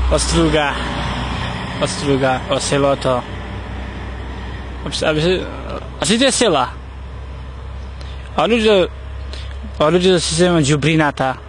Ostruga, oceloto. Assim tem sei lá. Olha o sistema de ubrinata.